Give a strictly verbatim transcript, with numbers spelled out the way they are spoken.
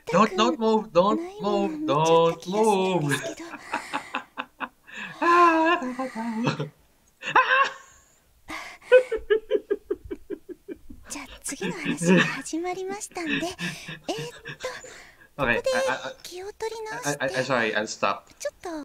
Don't く don't move, な don't いもの move, 見ちゃった don't 気がするんで move. すけど。じゃあ次の話が始まりましたんで、えーっと、ここ Okay, で I, I, 気を取り直 I, し I, I, て、 sorry, I'll stop. ちょっと